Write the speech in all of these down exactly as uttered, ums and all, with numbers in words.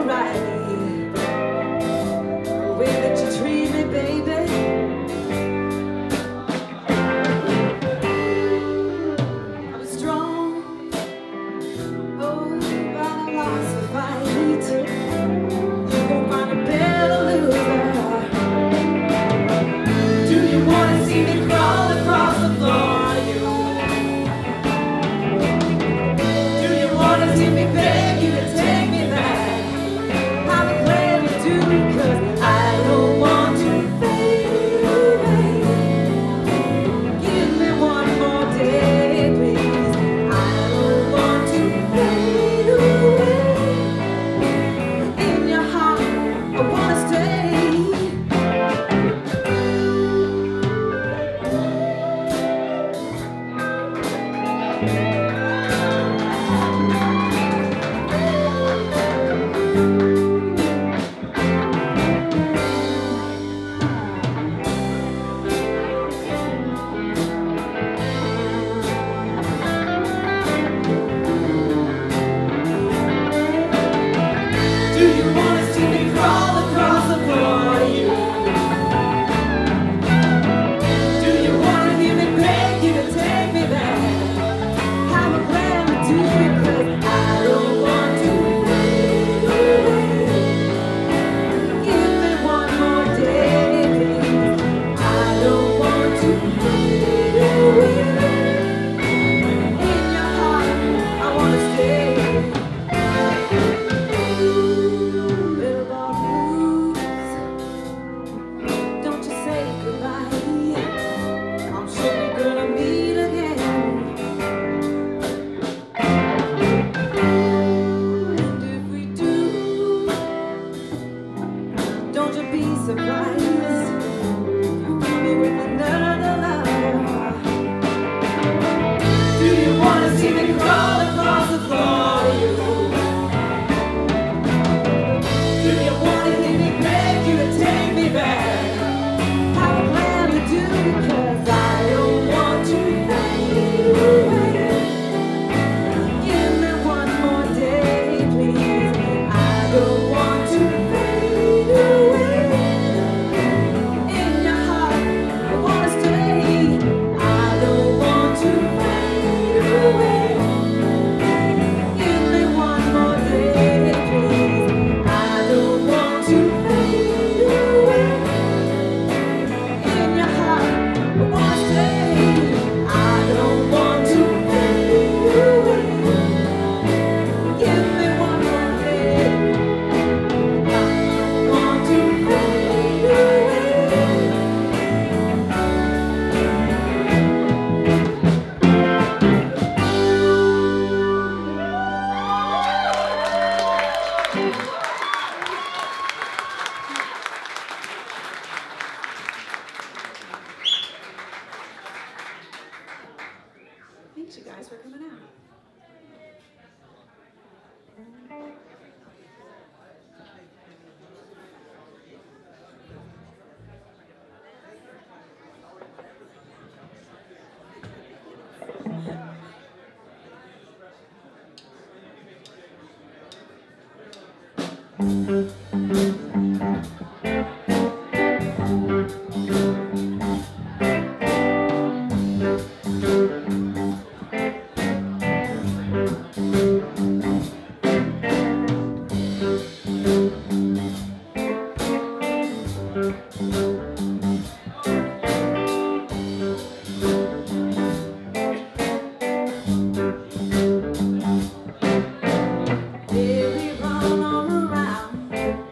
Baby, run all around.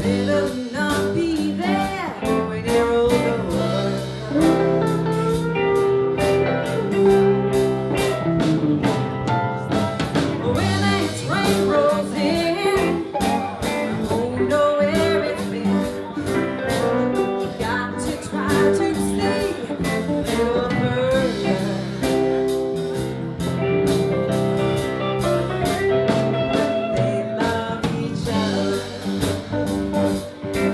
better not be there when you're older. When that train rolls in, you won't know where it's been. You got to try to see a little further. They love each other.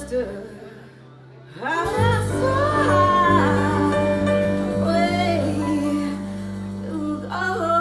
just a highway to go.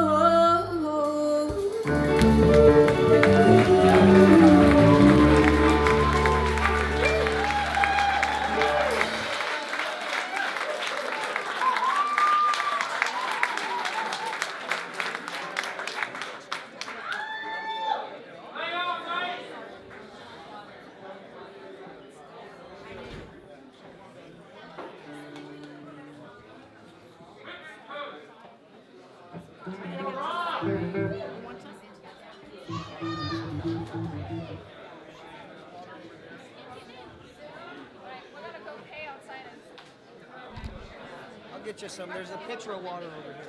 I'll get you some. There's a pitcher of water over here.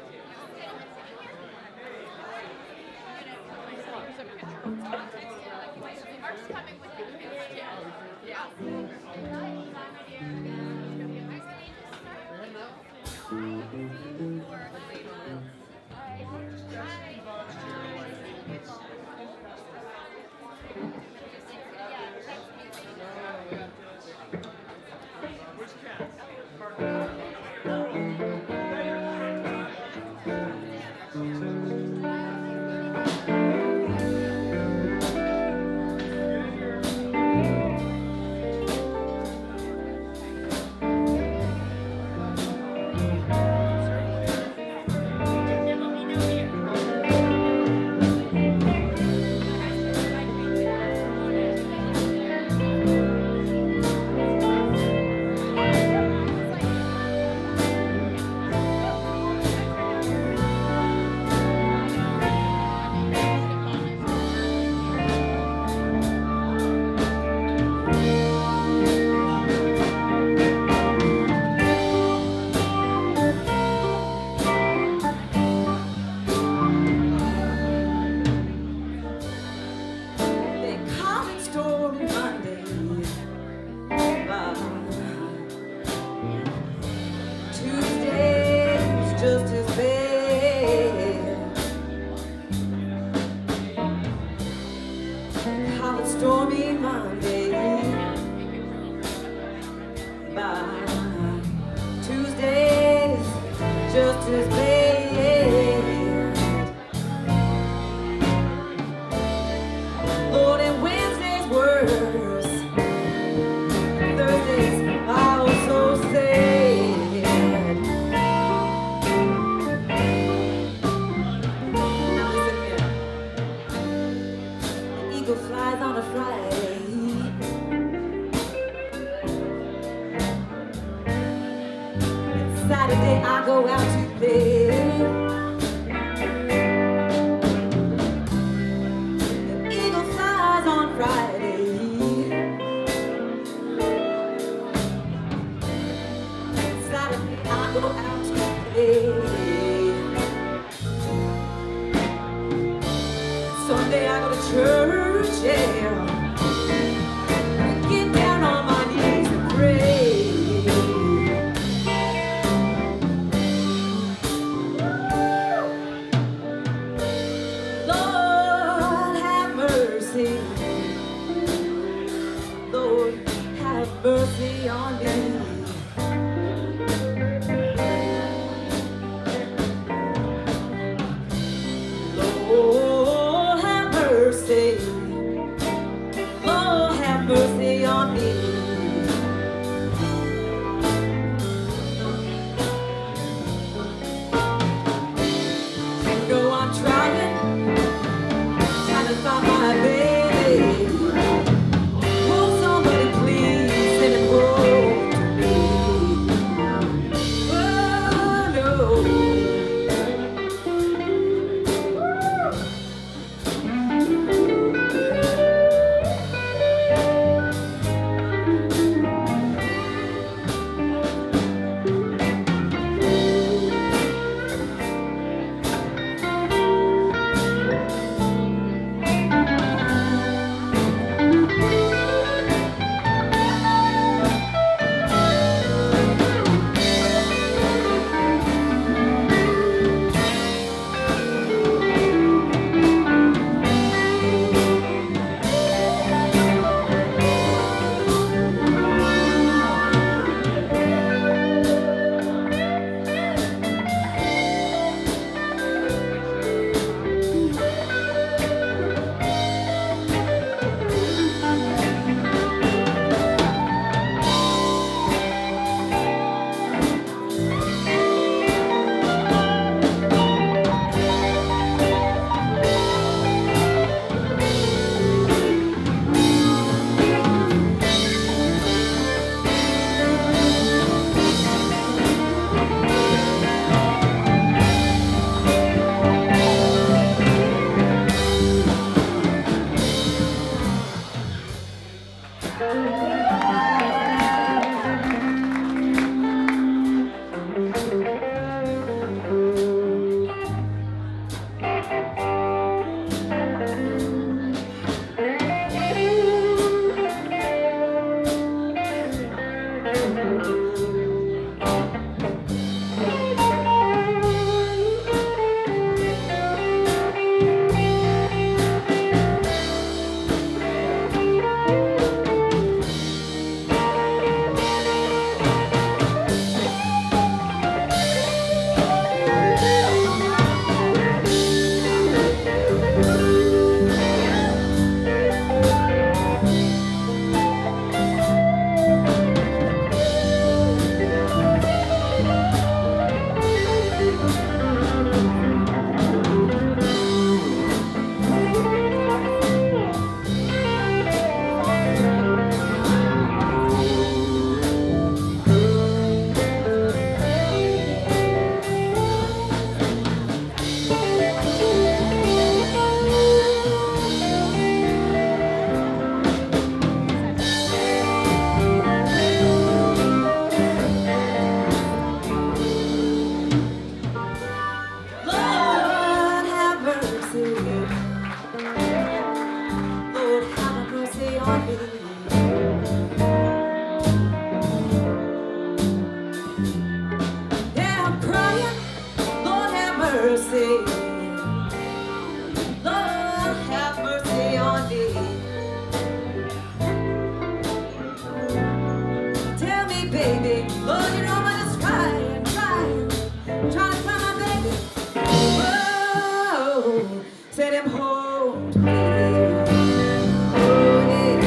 Stormy Monday, by Tuesdays just as bad. Lord, and Wednesdays worse. Thursdays are so sad. Now listen here. The eagle flies on a Friday. Saturday I go out to play. The eagle flies on Friday. Saturday I go out to play. Sunday I go to church, yeah. Get down on my knees and pray. Lord, have mercy on me. Lord, have mercy. Lord, have mercy on me. You know I'm trying, trying to find my baby. on me. Yeah, I'm crying, Lord have mercy. Lord have mercy on me. Tell me, baby, Lord, you know I'm just trying, trying, trying to find my baby. Whoa, set him home to me. Oh, yeah.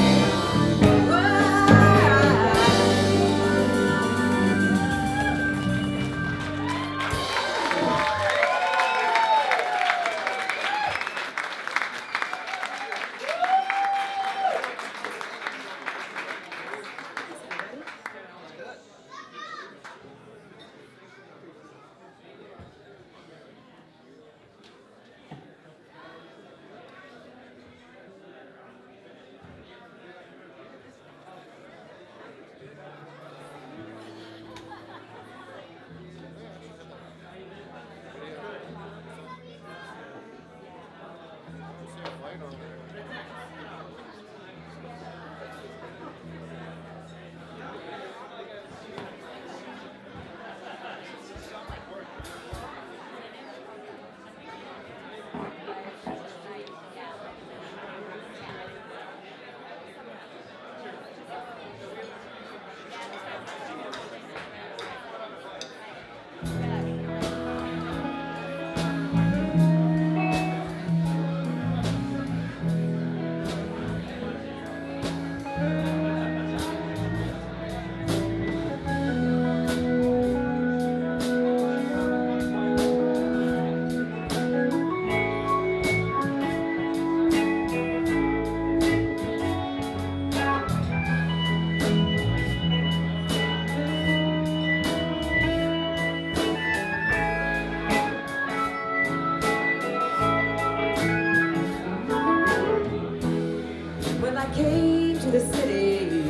When I came to the city,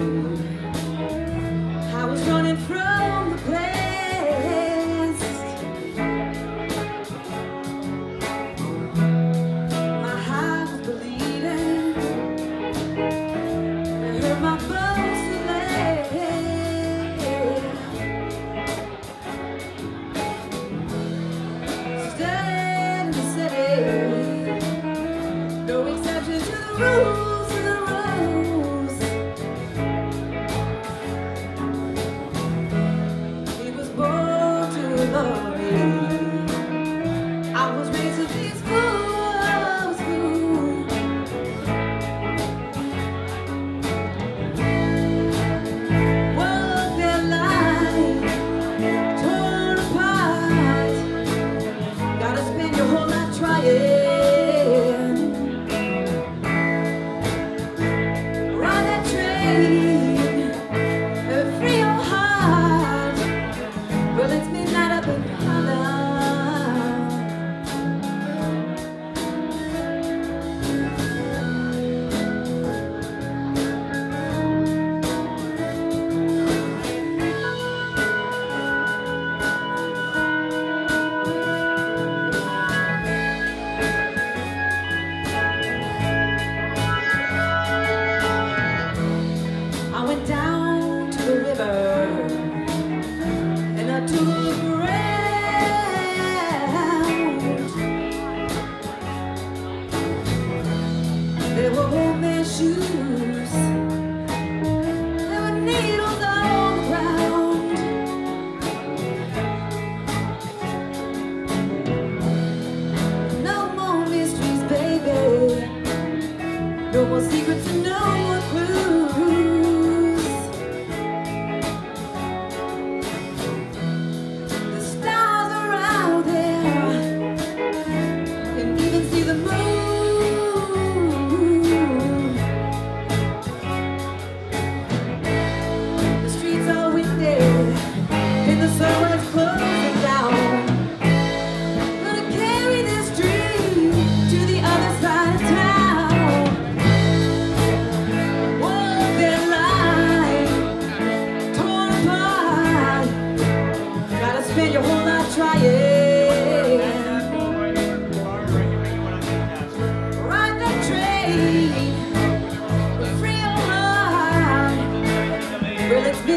I was running from the place. My heart was bleeding, it hurt my bones to lay. Staying in the city, no exception to the rules.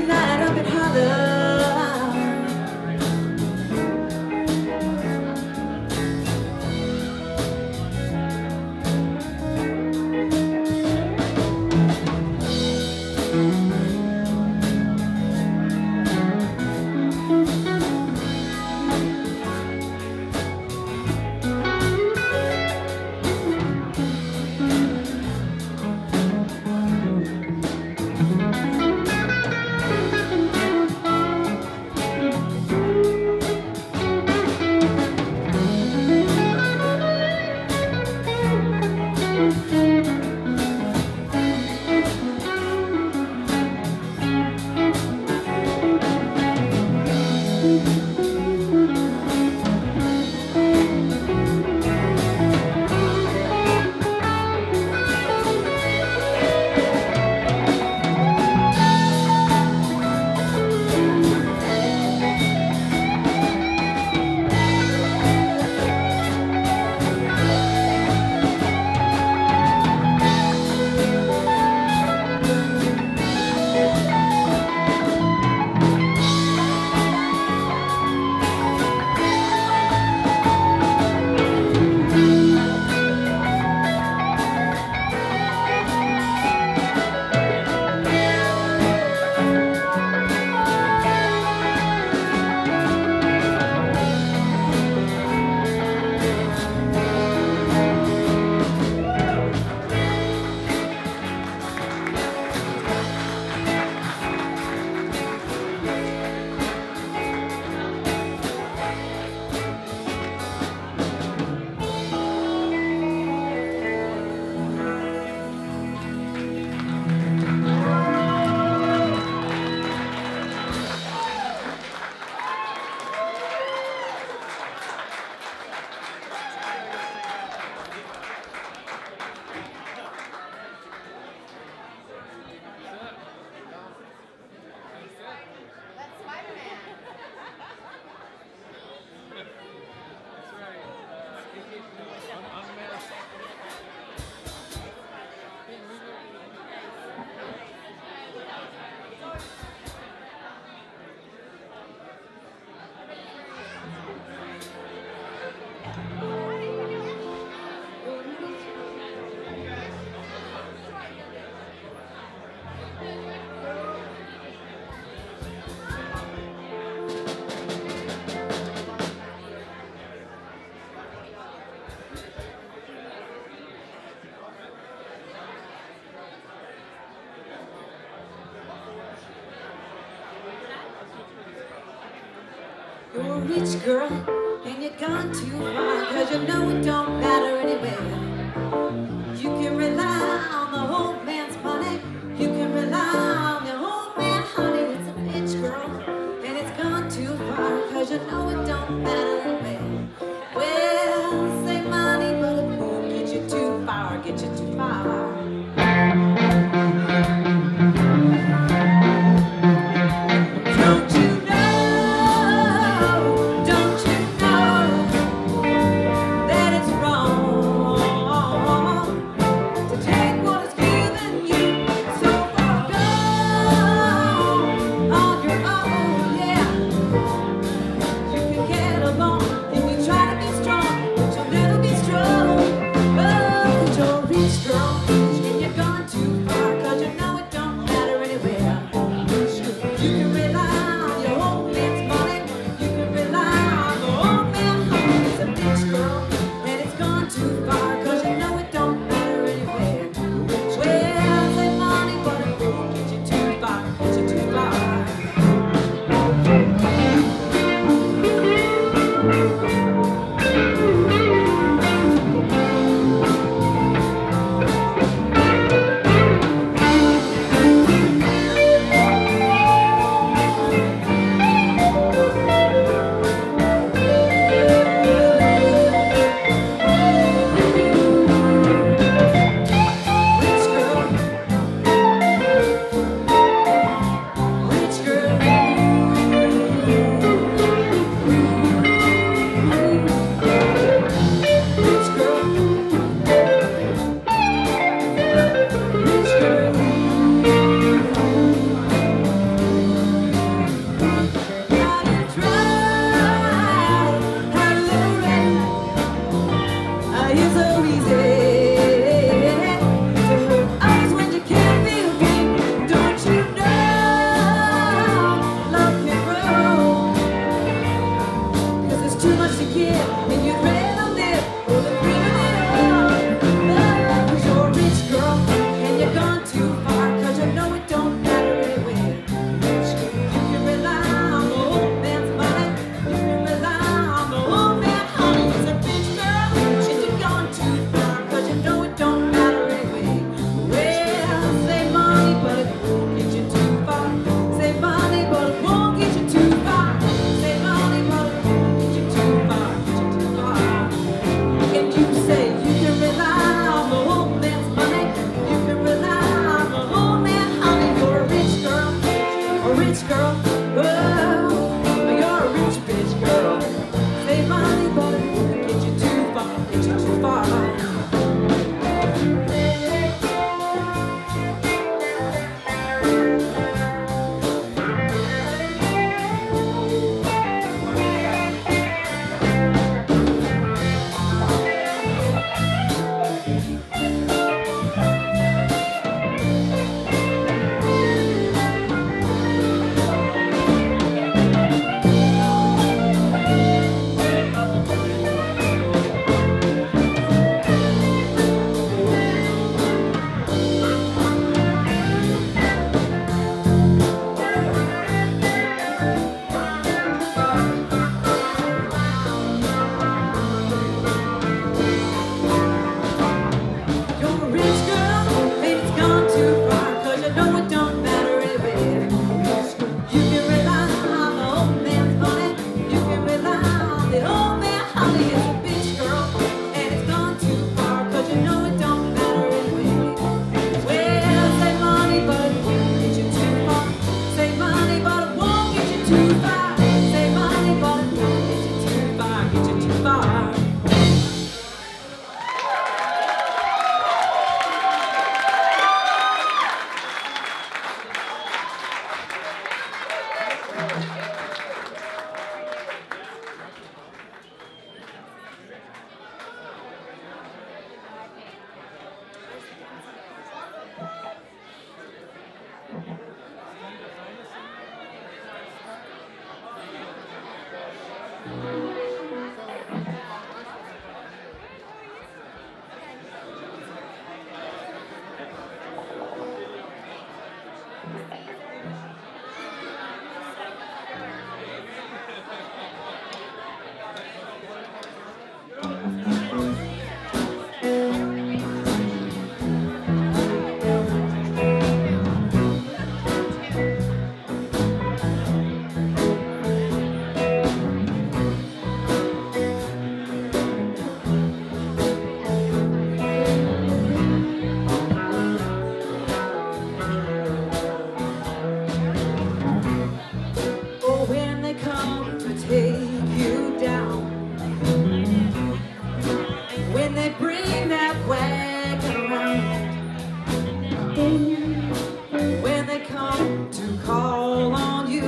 can light up and holler. You're a rich girl, and you've gone too far, cause you know it don't matter anyway. You can rely on the old man's money, you can rely on the old man, honey. It's a rich girl, and it's gone too far, cause you know it don't matter anyway. Well, say money, but it won't get you too far, get you too far. Give Oh, when they come to take you down, when they bring that wagon around, when they come to call on you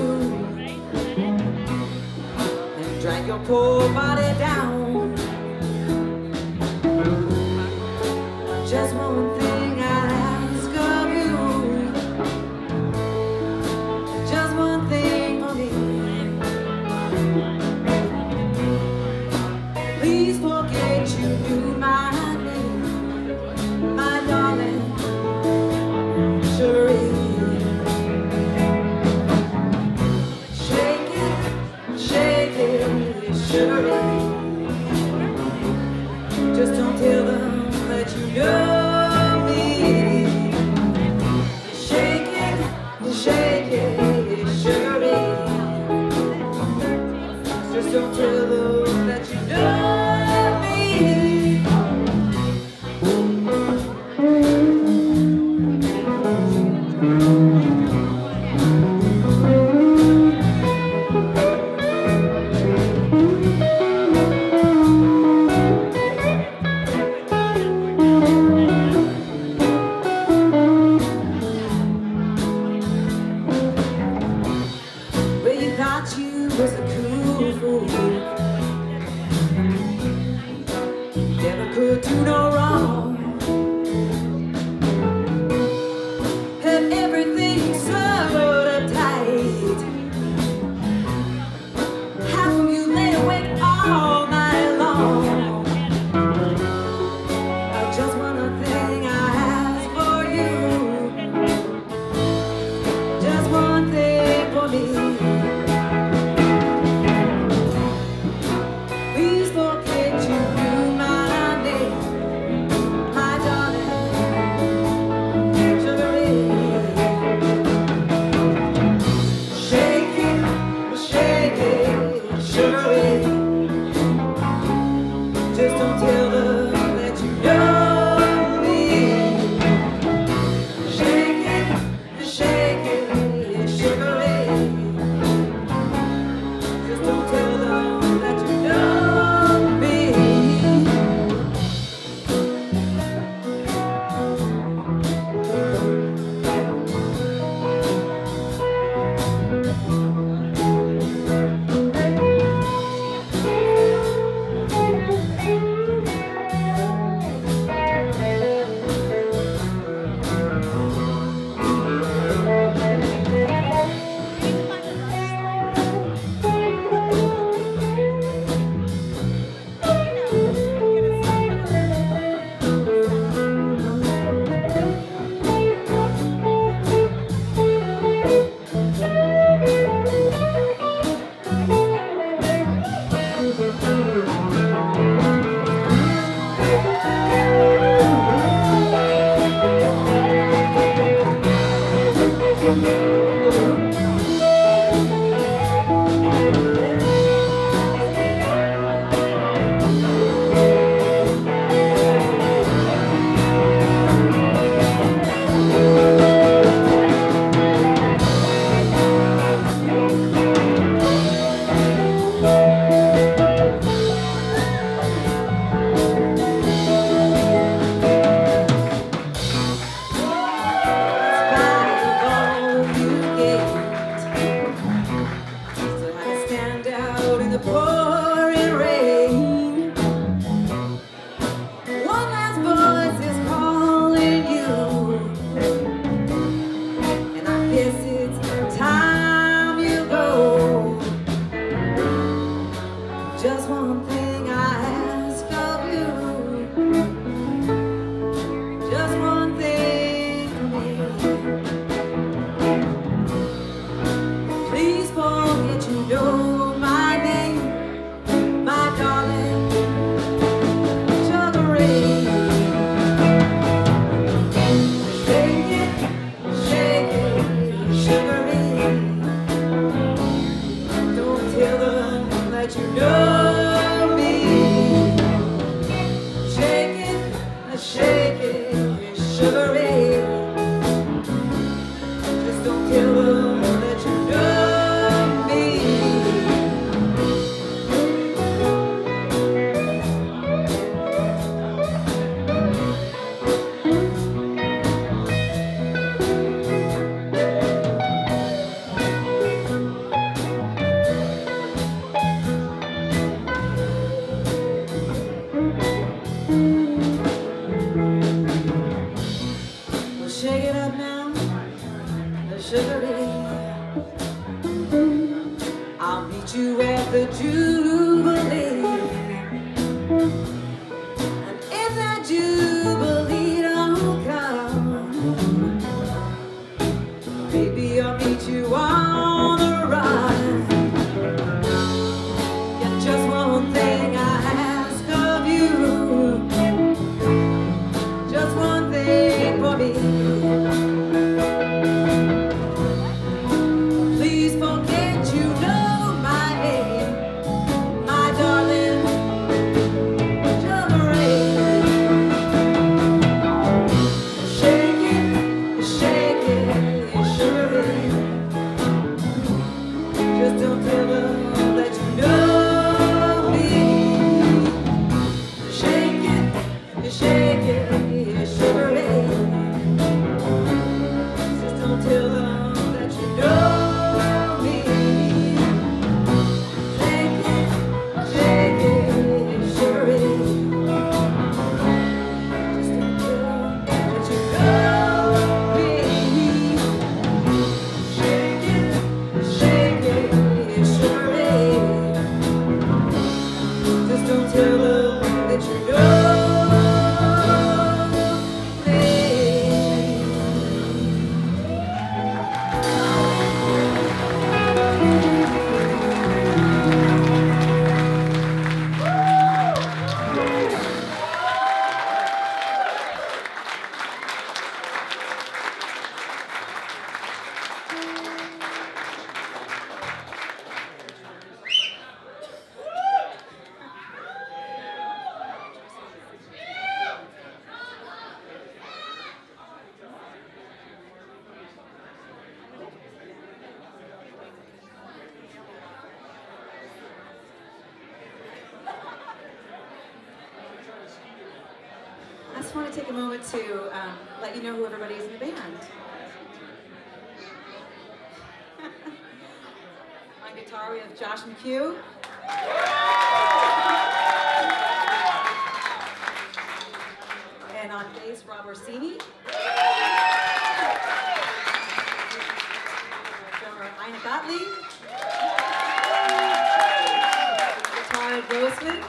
and drag your poor body down, just one thing I ask of you, just one thing for me. Please forget you knew my name, my darling Cherie. Shake it, shake it, Cherie. sugary. I'll meet you at the Jubilee. And if that Jubilee don't come, maybe I'll meet you on the ride. Yet just one thing I ask of you, just one thing for me. Please forget you know my name, my darling Jubilee. Shake it, shake it, surely. Just don't tell them that you know me. Shake it, shake it, surely. Just don't tell them that you know me. Shake it, shake it, surely. Just don't tell them that you know me. Shake it, shake it, surely. Just don't tell them that you know me. I just want to take a moment to um, let you know who everybody is in the band. On guitar we have Josh McHugh. And on bass, Rob Orsini. Drummer Ina Gottlieb. Guitar Roseman.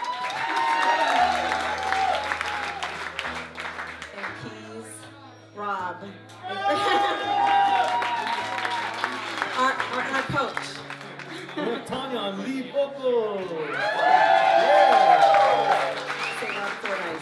Rob. our, our, our coach. Tanya on lead vocal. Yeah. Say Rob Fordyce.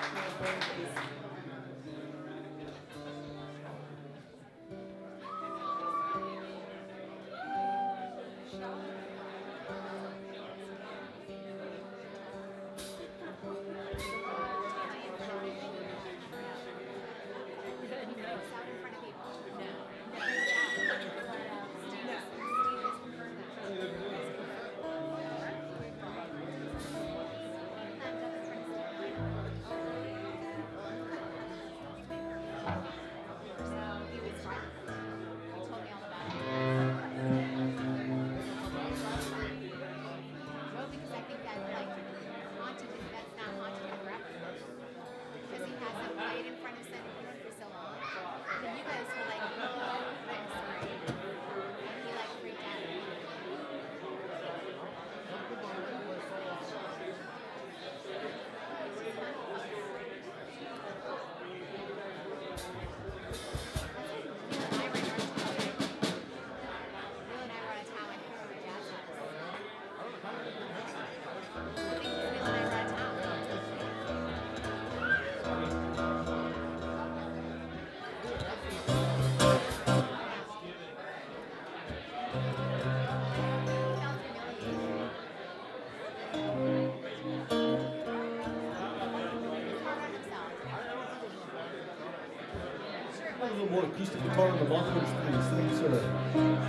A little more acoustic guitar on the monitors, please. Thank you, sir.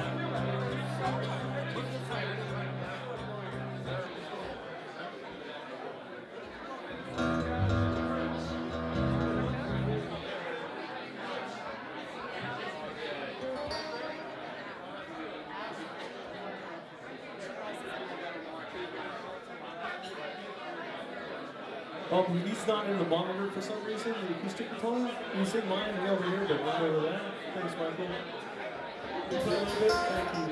Um, he's not in the monitor for some reason, the acoustic guitar. You say mine way over here, but right over there. Thanks, Michael. Thank you.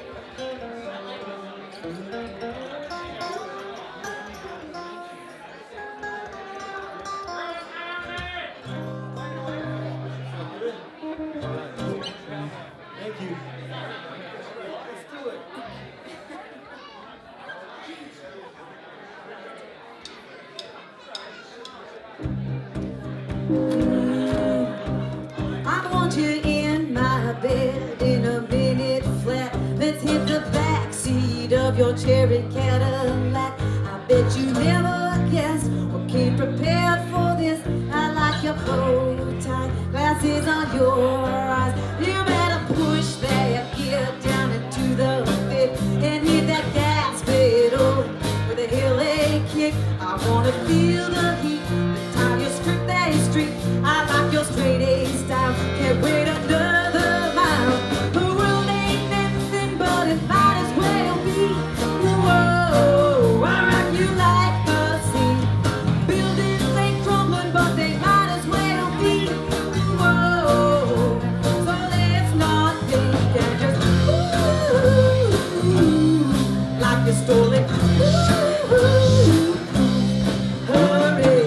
Thank you. Let's do it. I want you in my bed in a minute flat. Let's hit the back seat of your cherry Cadillac. I bet you never guessed or came prepared for this. I like your bow tie, glasses on your eyes. You better push that gear down into the fifth and hit that gas pedal with a hilly kick. I wanna feel the heat, the time you strip that street. I like your straight A style, can't wait another mile. The world ain't nothing but it might as well be. Whoa, I rock you like a sea. Buildings ain't crumbling, but they might as well be. Whoa, so let's not think and just ooh, like you stole it. Ooh, hurry,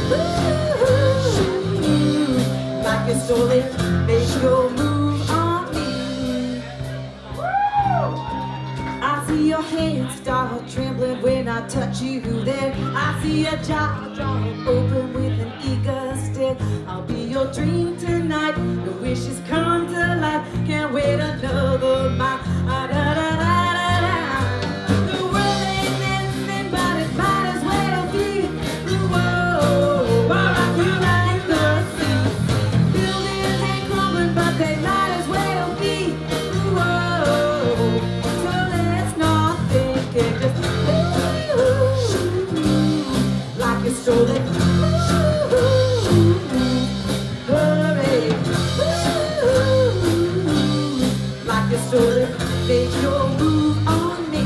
ooh, like you stole it. Make your move on me. I see your hands start trembling when I touch you there. I see your jaw drop open with an eager stare. I'll be your dream tonight. Your wishes come to life. Can't wait another mile. Ah, da, da, da, da, da. The world ain't anything, but it might as well be. Whoa, I rock you like the sea. Buildings ain't crumbling, but they might as well be. Whoa, so let's not think and just ooh, like you stole it. Ooh, hurry, ooh, like you stole it. Make your move on me.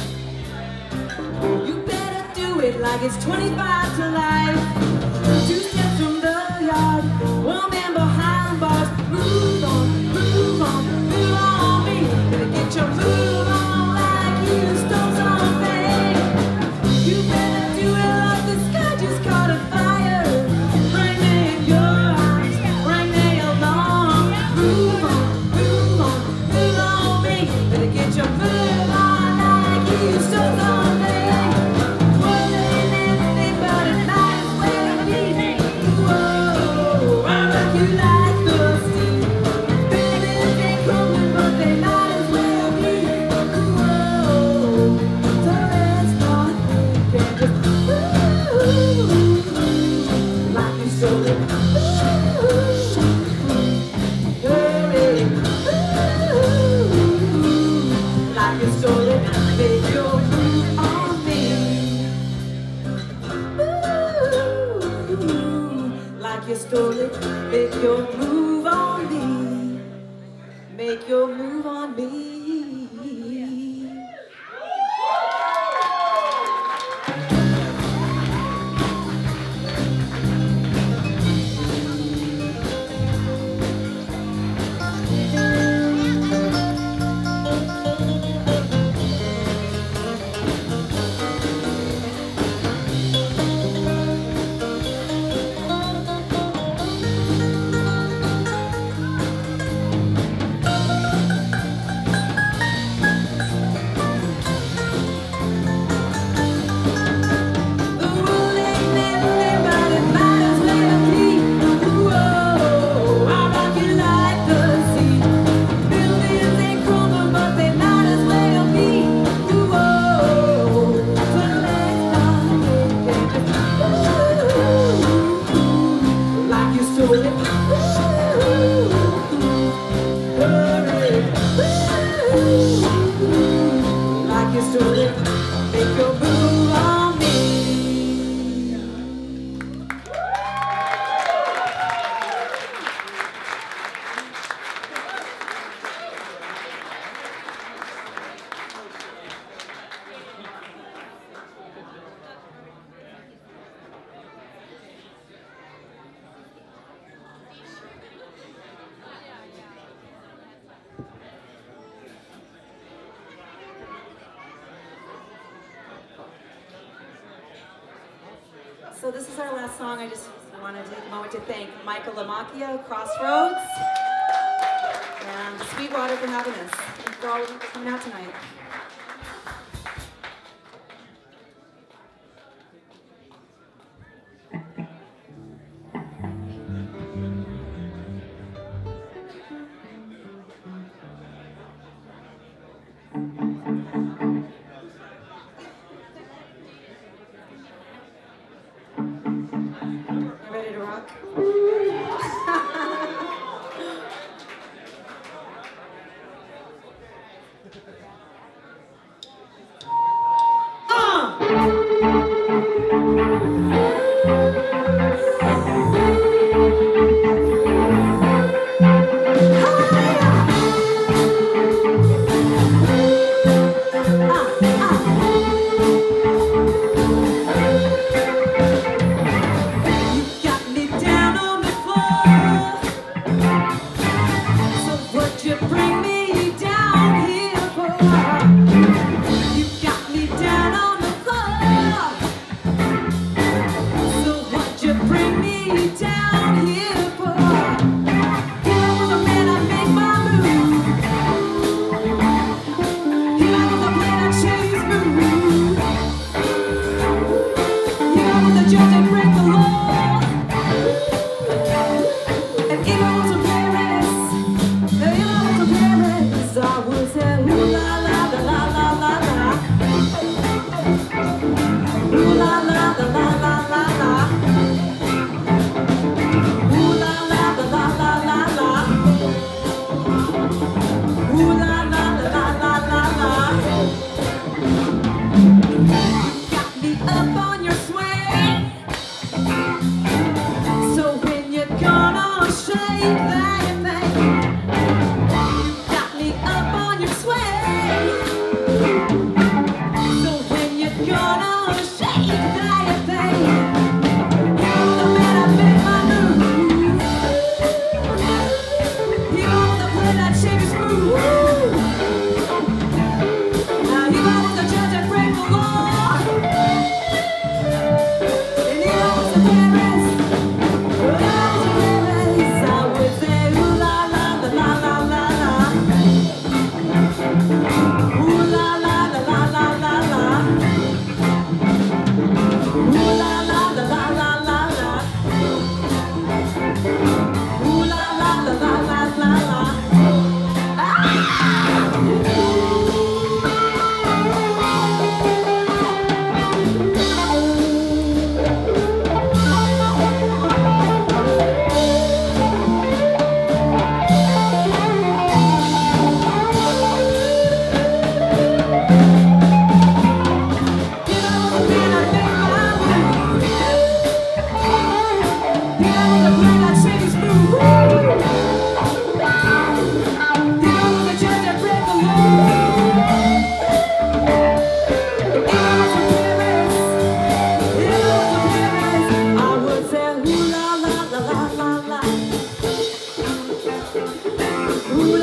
You better do it like it's twenty-five to life. Two steps from the yard, one man behind bars. Move on, move on, move on me. Better get your move on like you stole something. You better do it like the sky just caught a fire. Bring me in your arms, bring me along. Move on, move on, move on me. Better get your move on like you stole something. World ain't anything but it might as well be. Whoa, I rock you like the sea. Buildings ain't crumbling, but they might as well be. Whoa, so let's not think and just ooh, like you stole it. Ooh, hurry, ooh, like you stole it. Make your move on me. Ooh, like you stole it. Make your move on me. Make your move on me. So this is our last song. I just want to take a moment to thank Michael Lamacchia, Crossroads, and Sweetwater for having us. Thank you for all coming out tonight. Ready to rock? Ooh,